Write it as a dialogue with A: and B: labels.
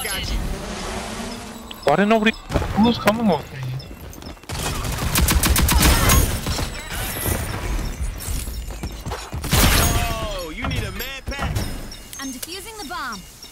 A: got you.
B: Why didn't nobody? Who's coming with me?
A: Oh, you need a med pack?
C: I'm defusing the bomb.